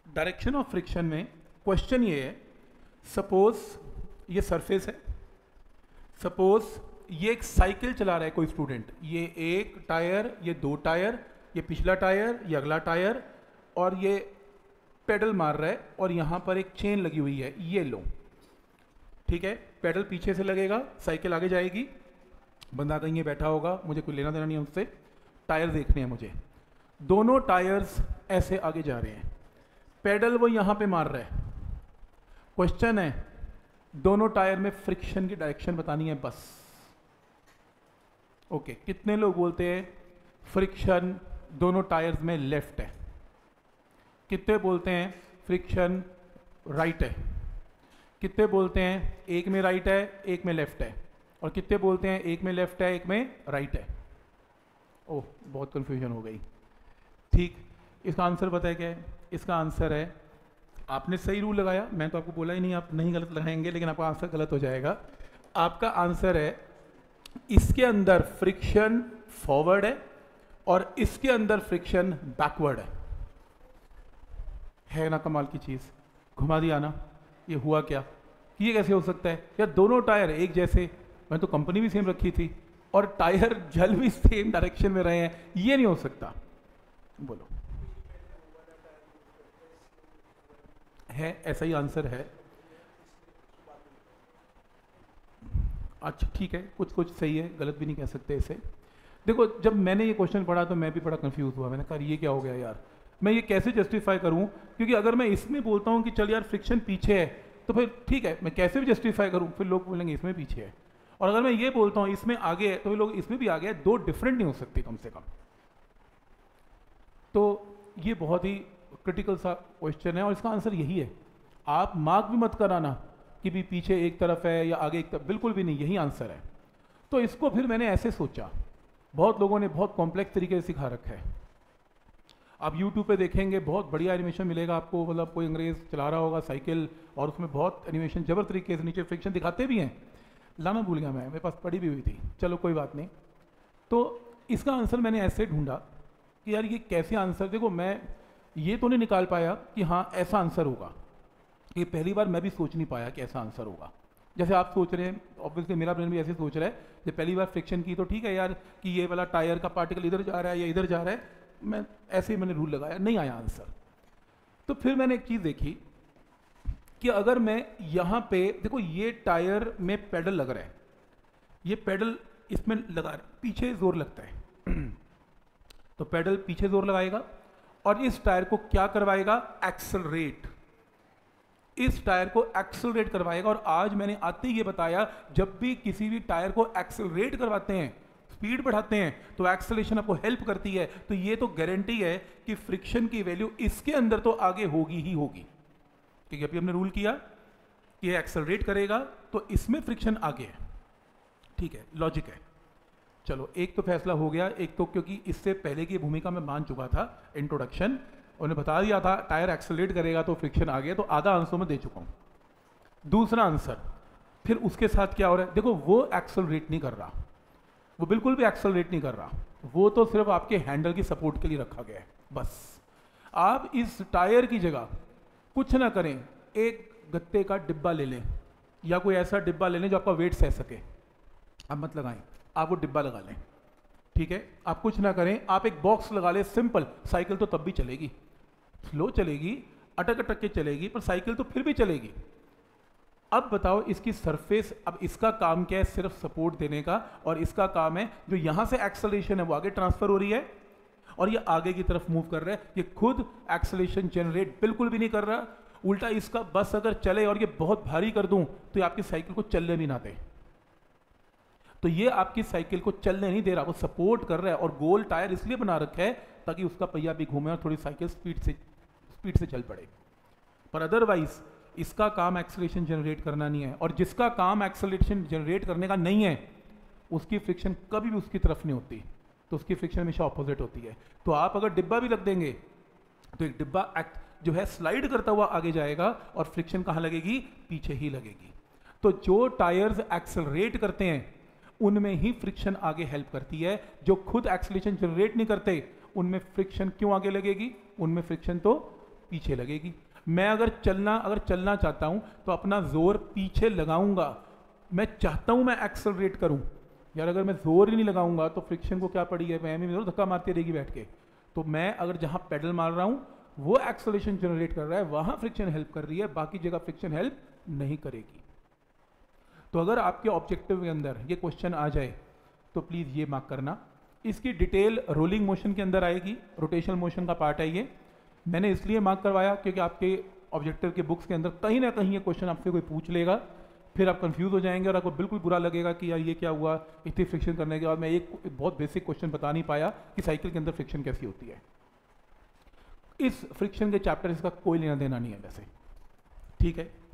Direction of friction में question ये है, सपोज ये सरफेस है, सपोज ये एक साइकिल चला रहा है कोई स्टूडेंट, ये एक टायर, ये दो टायर, ये पिछला टायर, ये अगला टायर, और ये पेडल मार रहा है, और यहाँ पर एक चेन लगी हुई है, ये लो, ठीक है। पेडल पीछे से लगेगा, साइकिल आगे जाएगी, बंदा कहीं बैठा होगा, मुझे कोई लेना देना नहीं है उससे, टायर देखने हैं मुझे, दोनों टायर्स ऐसे आगे जा रहे हैं, पेडल वो यहाँ पे मार रहा है। क्वेश्चन है दोनों टायर में फ्रिक्शन की डायरेक्शन बतानी है बस। ओके, कितने लोग बोलते हैं फ्रिक्शन दोनों टायर्स में लेफ्ट है, कितने बोलते हैं फ्रिक्शन राइट है, कितने बोलते हैं एक में राइट है एक में लेफ्ट है, और कितने बोलते हैं एक में लेफ्ट है एक में राइट है। ओह, बहुत कंफ्यूजन हो गई। ठीक, इसका आंसर पता है क्या है? इसका आंसर है, आपने सही रूल लगाया, मैं तो आपको बोला ही नहीं आप नहीं गलत लगाएंगे, लेकिन आपका आंसर गलत हो जाएगा। आपका आंसर है इसके अंदर फ्रिक्शन फॉरवर्ड है और इसके अंदर फ्रिक्शन बैकवर्ड है ना? कमाल की चीज, घुमा दिया ना। ये हुआ क्या, ये कैसे हो सकता है यार? दोनों टायर एक जैसे, मैं तो कंपनी भी सेम रखी थी और टायर जल भी सेम डायरेक्शन में रहे हैं, ये नहीं हो सकता। बोलो, है ऐसा ही आंसर है। अच्छा ठीक है, कुछ कुछ सही है, गलत भी नहीं कह सकते इसे। देखो, जब मैंने ये क्वेश्चन पढ़ा तो मैं भी बड़ा कंफ्यूज हुआ, मैंने कहा ये क्या हो गया यार, मैं ये कैसे जस्टिफाई करूं? क्योंकि अगर मैं इसमें बोलता हूं कि चल यार फ्रिक्शन पीछे है, तो फिर ठीक है, मैं कैसे भी जस्टिफाई करूं, फिर लोग बोलेंगे इसमें पीछे है। और अगर मैं ये बोलता हूं इसमें आगे है, तो फिर लोग इसमें भी आगे है, दो डिफरेंट नहीं हो सकती कम से कम। तो ये बहुत ही क्रिटिकल सा क्वेश्चन है और इसका आंसर यही है। आप मार्क भी मत कराना कि भी पीछे एक तरफ है या आगे एक तरफ, बिल्कुल भी नहीं, यही आंसर है। तो इसको फिर मैंने ऐसे सोचा, बहुत लोगों ने बहुत कॉम्प्लेक्स तरीके से सिखा रखा है। आप YouTube पे देखेंगे बहुत बढ़िया एनिमेशन मिलेगा आपको, मतलब कोई अंग्रेज चला रहा होगा साइकिल और उसमें बहुत एनिमेशन जबर तरीके से नीचे फ्रिक्शन दिखाते भी हैं। लाना भूल गया मैं, मेरे पास पड़ी भी हुई थी, चलो कोई बात नहीं। तो इसका आंसर मैंने ऐसे ढूंढा कि यार ये कैसे आंसर, देखो मैं ये तो नहीं निकाल पाया कि हाँ ऐसा आंसर होगा, ये पहली बार मैं भी सोच नहीं पाया कि ऐसा आंसर होगा। जैसे आप सोच रहे हैं, ऑब्वियसली मेरा ब्रेन भी ऐसे सोच रहा है, जब पहली बार फ्रिक्शन की तो ठीक है यार कि ये वाला टायर का पार्टिकल इधर जा रहा है या इधर जा रहा है, मैं ऐसे ही मैंने रूल लगाया, नहीं आया आंसर। तो फिर मैंने एक चीज़ देखी कि अगर मैं यहाँ पे देखो, ये टायर में पेडल लग रहा है, ये पेडल इसमें लगा रहा है, पीछे जोर लगता है तो पेडल पीछे जोर लगाएगा और इस टायर को क्या करवाएगा, एक्सेलरेट, इस टायर को एक्सेलरेट करवाएगा। और आज मैंने आते ही ये बताया, जब भी किसी भी टायर को एक्सेलरेट करवाते हैं, स्पीड बढ़ाते हैं, तो एक्सेलरेशन आपको हेल्प करती है। तो ये तो गारंटी है कि फ्रिक्शन की वैल्यू इसके अंदर तो आगे होगी ही होगी, क्योंकि अभी हमने रूल किया कि ये एक्सेलरेट करेगा तो इसमें फ्रिक्शन आगे है। ठीक है, लॉजिक है। चलो एक तो फैसला हो गया, एक तो क्योंकि इससे पहले की भूमिका में मान चुका था, इंट्रोडक्शन उन्हें बता दिया था टायर एक्सेलरेट करेगा तो फ्रिक्शन आ गया, तो आधा आंसर में दे चुका हूं। दूसरा आंसर, फिर उसके साथ क्या हो रहा है, देखो वो एक्सेलरेट नहीं कर रहा, वो बिल्कुल भी एक्सेलरेट नहीं कर रहा, वो तो सिर्फ आपके हैंडल की सपोर्ट के लिए रखा गया है बस। आप इस टायर की जगह कुछ ना करें, एक गत्ते का डिब्बा ले लें या कोई ऐसा डिब्बा ले लें जो आपका वेट सह सके, आप मत लगाएं, आप वो डिब्बा लगा लें, ठीक है। आप कुछ ना करें, आप एक बॉक्स लगा लें, सिंपल, साइकिल तो तब भी चलेगी, स्लो चलेगी, अटक अटक के चलेगी, पर साइकिल तो फिर भी चलेगी। अब बताओ इसकी सरफेस, अब इसका काम क्या है, सिर्फ सपोर्ट देने का, और इसका काम है जो यहां से एक्सेलरेशन है वो आगे ट्रांसफर हो रही है और ये आगे की तरफ मूव कर रहा है। ये खुद एक्सेलरेशन जनरेट बिल्कुल भी नहीं कर रहा, उल्टा इसका बस अगर चले और ये बहुत भारी कर दूं तो ये आपकी साइकिल को चलने भी ना दे। तो ये आपकी साइकिल को चलने नहीं दे रहा, वो सपोर्ट कर रहा है। और गोल टायर इसलिए बना रखा है ताकि उसका पहिया भी घूमे और थोड़ी साइकिल स्पीड से चल पड़े, पर अदरवाइज इसका काम एक्सेलरेशन जनरेट करना नहीं है। और जिसका काम एक्सेलरेशन जनरेट करने का नहीं है उसकी फ्रिक्शन कभी भी उसकी तरफ नहीं होती, तो उसकी फ्रिक्शन हमेशा ऑपोजिट होती है। तो आप अगर डिब्बा भी रख देंगे तो एक डिब्बा जो है स्लाइड करता हुआ आगे जाएगा और फ्रिक्शन कहाँ लगेगी, पीछे ही लगेगी। तो जो टायर्स एक्सेलरेट करते हैं उनमें ही फ्रिक्शन आगे हेल्प करती है, जो खुद एक्सेलरेशन जनरेट नहीं करते उनमें फ्रिक्शन क्यों आगे लगेगी, उनमें फ्रिक्शन तो पीछे लगेगी। मैं अगर चलना चाहता हूँ तो अपना जोर पीछे लगाऊंगा। मैं चाहता हूँ मैं एक्सेलरेट करूँ, यार अगर मैं जोर ही नहीं लगाऊंगा तो फ्रिक्शन को क्या पड़ी है, मैं जोर धक्का मारती रहेगी बैठ के। तो मैं अगर जहाँ पेडल मार रहा हूँ वो एक्सेलरेशन जनरेट कर रहा है, वहाँ फ्रिक्शन हेल्प कर रही है, बाकी जगह फ्रिक्शन हेल्प नहीं करेगी। तो अगर आपके ऑब्जेक्टिव के अंदर ये क्वेश्चन आ जाए तो प्लीज़ ये मार्क करना। इसकी डिटेल रोलिंग मोशन के अंदर आएगी, रोटेशनल मोशन का पार्ट है ये। मैंने इसलिए मार्क करवाया क्योंकि आपके ऑब्जेक्टिव के बुक्स के अंदर कहीं ना कहीं ये क्वेश्चन आपसे कोई पूछ लेगा, फिर आप कंफ्यूज हो जाएंगे और आपको बिल्कुल बुरा लगेगा कि यार ये क्या हुआ, इतनी फ्रिक्शन करने के बाद मैं एक बहुत बेसिक क्वेश्चन बता नहीं पाया कि साइकिल के अंदर फ्रिक्शन कैसी होती है। इस फ्रिक्शन के चैप्टर इसका कोई लेना देना नहीं है वैसे, ठीक है।